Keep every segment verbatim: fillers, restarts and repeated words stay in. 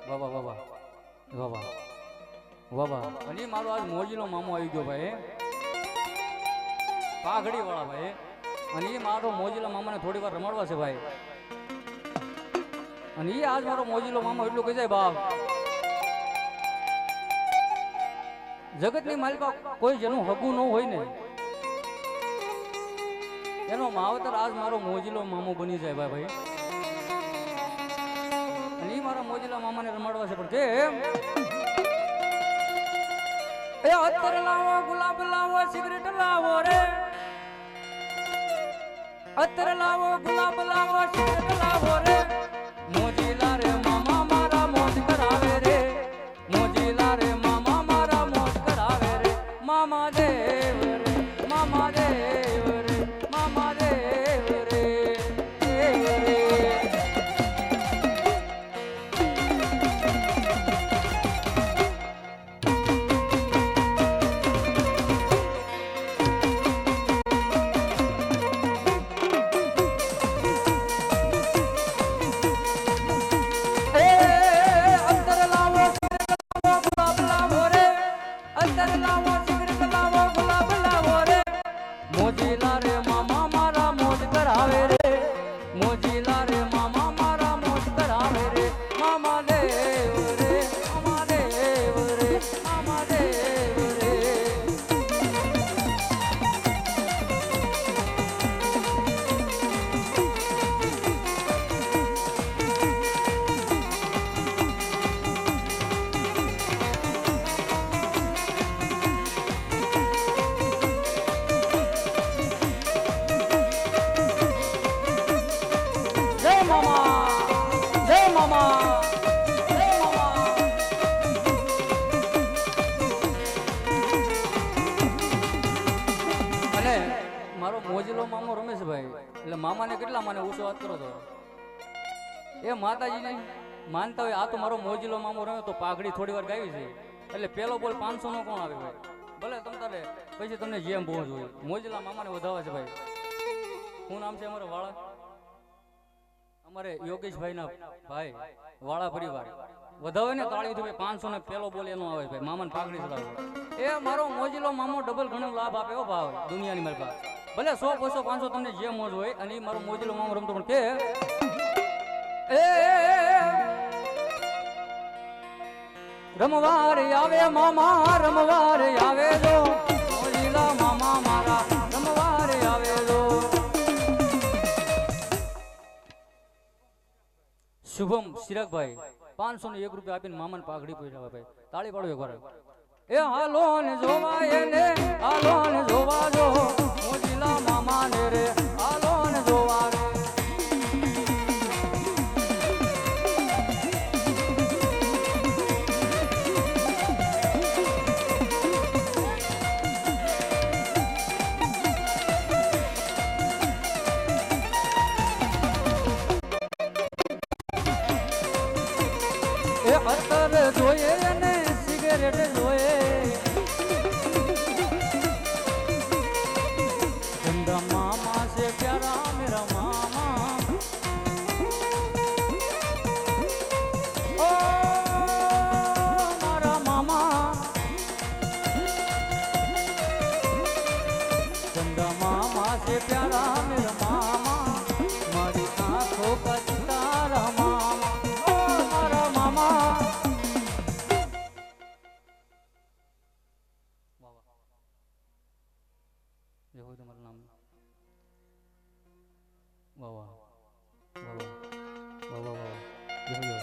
વાહ વાહ વાહ વાહ વાહ વાહ વાહ અને મારો આજ મોજીલો મામો આવી ગયો ભાઈ પાઘડી વાળા ભાઈ અને એ મારો મોજીલો મામાને થોડી વાર રમાડવા છે ભાઈ અને એ આજ મારો મોજીલો મામો એટલું કહી જાય બાપ જગતની માલિકા કોઈ જેનું હગું ન હોય ને એનો માવતર આજ મારો મોજીલો મામો બની જાય ભાઈ અને એ મારા મોજીલા મામાને રમાડવા છે પણ કેમ એ અત્તર લાવો ગુલાબ લાવો સિગરેટ લાવો રે અત્તર લાવો ગુલાબ લાવો સિગરેટ લાવો રે મોજીલા રે મામા મારા મોજ કરાવે રે મોજીલા રે મામા મારા મોજ કરાવે રે મામા દેવ રે મામા દેવ રે મામા દેવ રે દેવ રે મોજીલા રે મામા મારા મોજ કરાવે રે મોજીલા રે મામા મારા મોજ કરાવે રે મામા દેવ રે મામા દેવ રે મામા દેવ રે મારો મોજીલો મામો રમેશભાઈ એટલે મામાને કેટલા માને ઓછો વાત કરો તો એ માતાજીને માનતા હોય આ તો મારો મોજીલો મામો રમે તો પાઘડી થોડી વાર ગાવી છે એટલે પેલો બોલ પાંચસો નો કોણ આવે ભાઈ ભલે તમ તારે પછી તમને જેમ પહોંચ હોય મોજીલા મામાને વધાવે છે ભાઈ શું નામ છે અમારા વાળા અમારે યોગેશભાઈ ના ભાઈ વાળા પરિવાર વધાવે ને તાળી થી પાંચસો ને પેલો બોલ એનો આવે ભાઈ મામાને પાઘડી ચડાવે એ મારો મોજીલો મામો ડબલ ઘણો લાભ આપે હો ભાવ દુનિયાની મારી પાસે ભલે સો બસો પાંચસો તમને જે મોજ હોય અને મારો મોજીલો મામો રમતો પણ કે એ રમવાર આવે મામા રમવાર આવે જો મોજીલા મામા મારા રમવાર આવે જો શુભમ સિરાગભાઈ પાંચસો ને એક રૂપિયા આપીને મામાને પાઘડી પૈસા ભાઈ તાળી પાડો એક વાર એ હાલો ને જોવા એને હાલો ને જોવા જો મોજીલા મામા ને રે હાલો ને જોવા રે એ અત્તર જોઈએ ને સિગરેટ જોઈએ ચંદા મામા से प्यारा मेरा मामा ओ मारा मामा चंदा मामा से प्यारा मेरा मामा मारी आंखों का सितारा मामा ओ मारा मामा જે હોય તમારું નામ વાહ વાહ વાહ વાહ વાહ વાહ વાહ જે હોય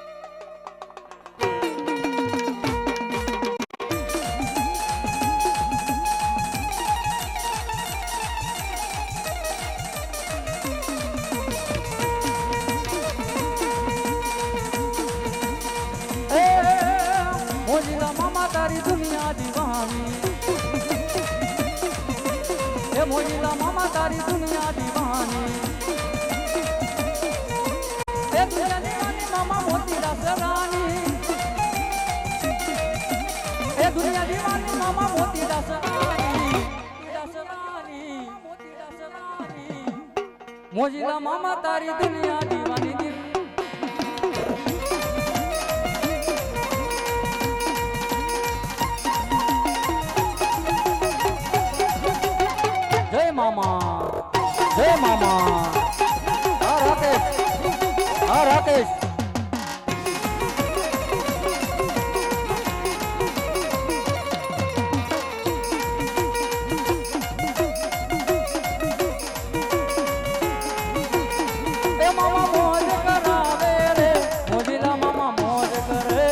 મોજીલા મામા તારી દુનિયા દીવાની એ મોજીલા મામા તારી દુનિયા દીવાની એ દુનિયા દીવાની મામા મોતી દાસ રાની એ દુનિયા દીવાની મામા મોતી દાસ રાની દાસ રાની મોતી દાસ રાની મોજીલા મામા તારી દુનિયા દીવાની મામા જય મામા હા રાકેશ હા રાકેશ એ મામા મોજ કરાવે રે મોજીલા મામા મોજ કરે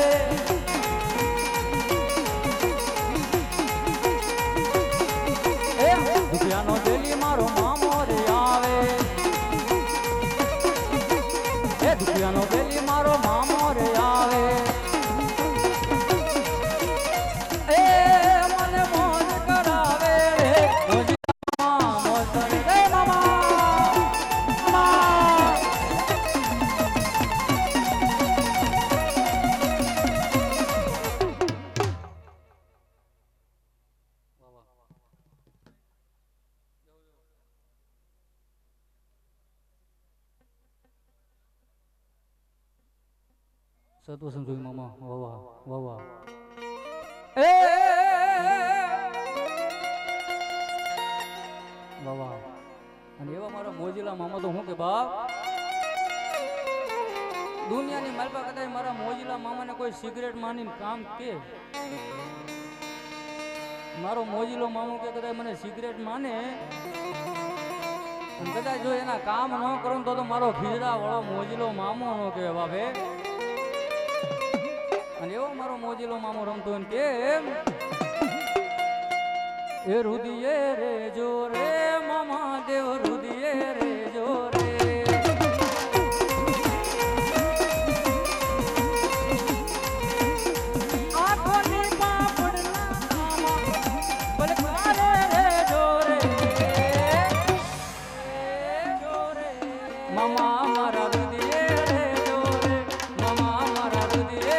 એ દુખિયાનો ડેલી મારો મામો રે આવે એ દુખિયાનો ડેલી મારો મામો રે આવે એ મને મોજ કરાવે રે મોજીલા મામા મોજ કરે રે મામા સતવસન જોઈ મામા વાહ વાહ વાહ એ વાહ વાહ અને એવા મારા મોજીલા મામા તો હું કે બાપ દુનિયાની માલપા કદાચ મારા મોજીલા મામાને કોઈ સિગરેટ માનીને કામ કે મારો મોજીલો મામો કે કદાચ મને સિગરેટ માને અને કદાચ જો એના કામ ન કરું તો તો મારો ખીજડા વાળો મોજીલો મામો નો કે બાપે અને એવો મારો મોજીલો મામો રમતો ને કેમ એ રુદિયે રે જો રે મામા દેવ રુદિયે રે જો રે આંખોની પાપડના મામા પલકારે રે જો રે જો રે મામા મારા રુદિયે રે જો રે મામા મારા રુદિયે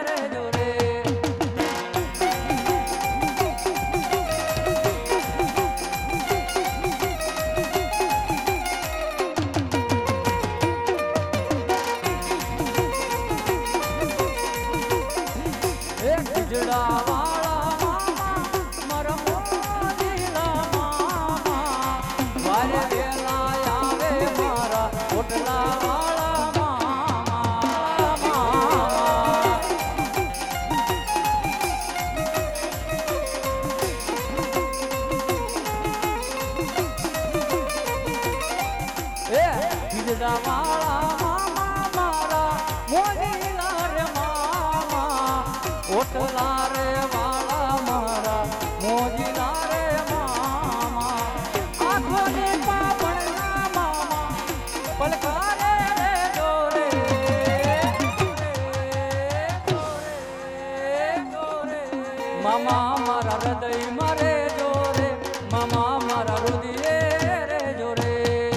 ઓટલા રે વાળા મારા મોજીલા રે મામા આંખોની પાપણના મામા પલકારે રે જોરે મામા મારા હૃદય મારે જોરે મામા મારા હૃદય રે જોરે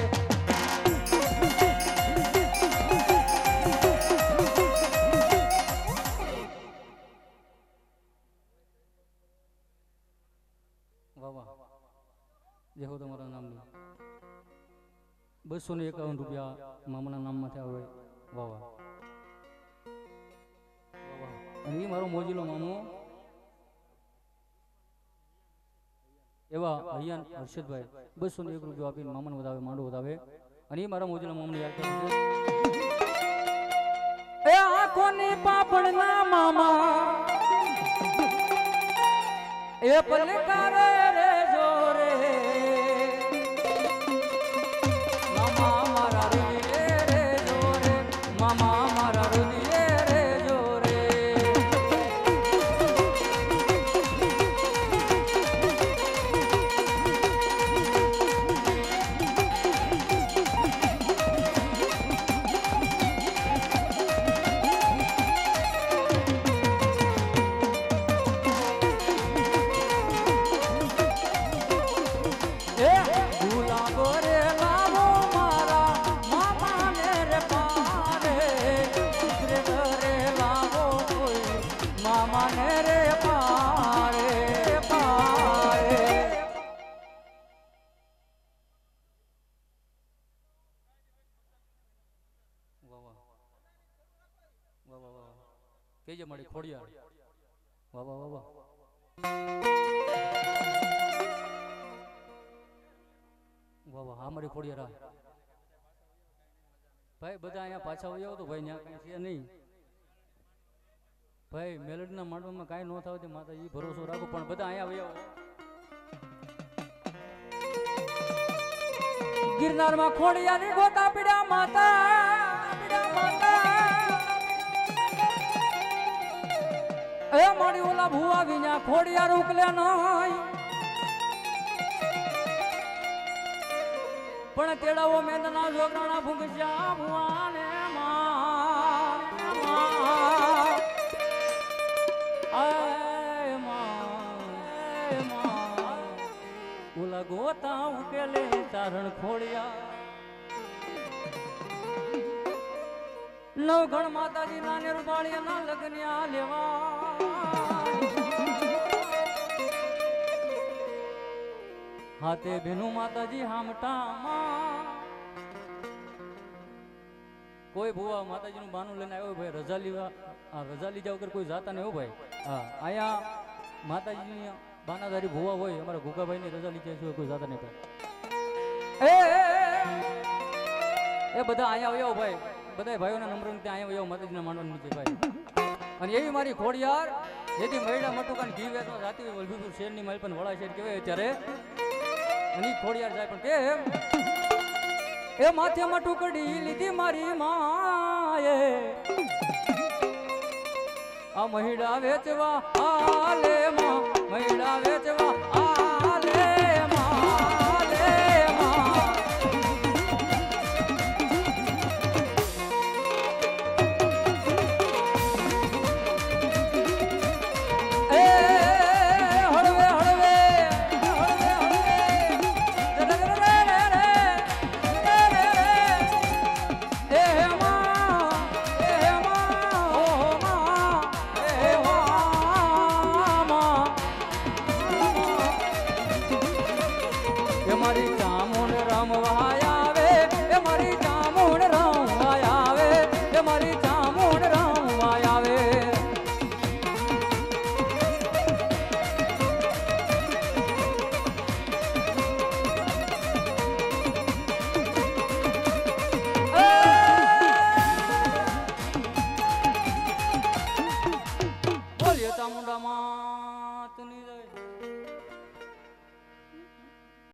જે હો તમારા નામની બસો ને એકાવન રૂપિયા મામાના નામમાંથી આવે વાહ વાહ અને એ મારો મોજીલો મામો એવા હૈયાન હર્ષદભાઈ બસો ને એક રૂપિયા આપીને મામાને વધાવે માંડો વધાવે અને એ મારા મોજીલા મામાને યાદ કરે એ આંખોની પાપડના મામા એ પલકારે રે જોરે મામા મારા રુદિયે રે જોરે મામા મારા રુદિયે રે જોરે કેજે મળી ખોડિયાર વાહ વાહ વાહ વાહ વાહ વાહ હા મારી ખોડિયાર ભાઈ બધા અહીંયા પાછા વહી આવો તો ભાઈ ત્યાં કઈ છે નહીં ભાઈ મેલડીના માંડવામાં કાંઈ ન થાવ માતા એ ભરોસો રાખો પણ બધા અહીંયા વહી આવો ગિરનારમાં ખોડિયાની ગોતા પીડ્યા માતા પીડ્યા માતા એ મારી ઓલા ભુવા વિના ખોડિયાર ઉકલે નહીં પણ તેડાવો મેદના જોગરાણા ભૂંગસ્યા ભુવાને માં આય માં માં ઓલા ગોતા ઉકેલે ચારણ ખોડિયા નવગણ માતાજી ના નિર્માળિયા ના લગ્ન્યા લેવા હાથે ભીનું માતાજી હામટામાં કોઈ ભુવા માતાજી નું બાનું લઈને આવ્યો ભાઈ રજા લીવા આ રજા લીધા વગર કોઈ જાતા નહીં હો ભાઈ હા અહીંયા માતાજીની બાનાધારી ભુવા હોય અમારા ગુગાભાઈ ની રજા લીધા છે કોઈ જાતા નહીં ભાઈ એ બધા અહીંયા આવ્યો ભાઈ બધા ભાઈઓના નંબર ત્યાં અહીંયા આવ્યો માતાજીના માંડવા નીચે ભાઈ અને એવી મારી ખોડિયાર જેથી મહિલા મટુકાન ઘી વેચવા જાતી હોય વલભીપુર શહેરની માલ પણ વડા શહેર કહેવાય ત્યારે અને ખોડિયાર જાય પણ કે એ માથે મટુકડી લીધી મારી માએ આ મહિડા વેચવા આલે માં મહિડા વેચવા આલે માં આલે માં એ હળવે હળવે હળવે હળવે રે રે રે રે રે એ માં એ માં ઓ માં એ માં એ મારી ચામુંડ રમવા આવે એ મારી